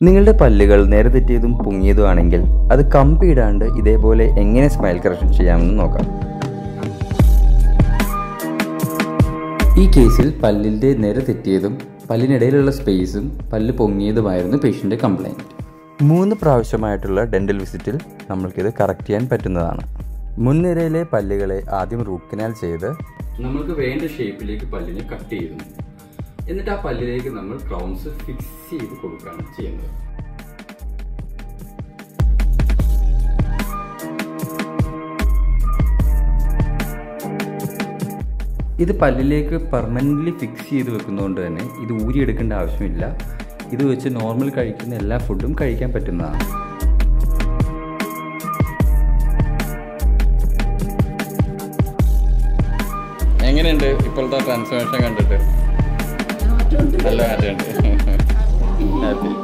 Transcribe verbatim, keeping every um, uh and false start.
നിങ്ങളുടെ പല്ലുകൾ നേരെ തെറ്റിയതും പൊങ്ങിയതും ആണെങ്കിൽ അത് കമ്പിയിടാണ്ട് ഇതേപോലെ എങ്ങനെ സ്മൈൽ കറക്ഷൻ ചെയ്യാമെന്ന് നോക്കാം. ഈ കേസിൽ പല്ലിൻ്റെ നേരെ തെറ്റിയതും പല്ലിനിടയിലുള്ള സ്പേസും പല്ല് പൊങ്ങിയതുമായിരുന്നു പേഷ്യൻ്റെ കംപ്ലൈൻറ്റ്. മൂന്ന് പ്രാവശ്യമായിട്ടുള്ള ഡെൻ്റൽ വിസിറ്റിൽ നമ്മൾക്കിത് കറക്റ്റ് ചെയ്യാൻ പറ്റുന്നതാണ്. മുൻനിരയിലെ പല്ലുകളെ ആദ്യം റൂട്ട് കനാൽ ചെയ്ത് നമ്മൾക്ക് വേണ്ട ഷേപ്പിലേക്ക് പല്ലിനെ കട്ട് ചെയ്യുന്നു. എന്നിട്ട് ആ പല്ലിലേക്ക് നമ്മൾ ക്രൗൺസ് ഫിക്സ് ചെയ്ത് കൊടുക്കുകയാണ് ചെയ്യുന്നത്. ഇത് പല്ലിലേക്ക് പെർമനൻ്റ്ലി ഫിക്സ് ചെയ്ത് വെക്കുന്നതുകൊണ്ട് തന്നെ ഇത് ഊരിയെടുക്കേണ്ട ആവശ്യമില്ല. ഇത് വെച്ച് നോർമൽ കഴിക്കുന്ന എല്ലാ ഫുഡും കഴിക്കാൻ പറ്റുന്നതാണ്. എങ്ങനെയുണ്ട് ഇപ്പോഴത്തെ ട്രാൻസ്ഫോർമേഷൻ കണ്ടിട്ട്? നല്ല മാറ്റമുണ്ട്. ഹാപ്പി.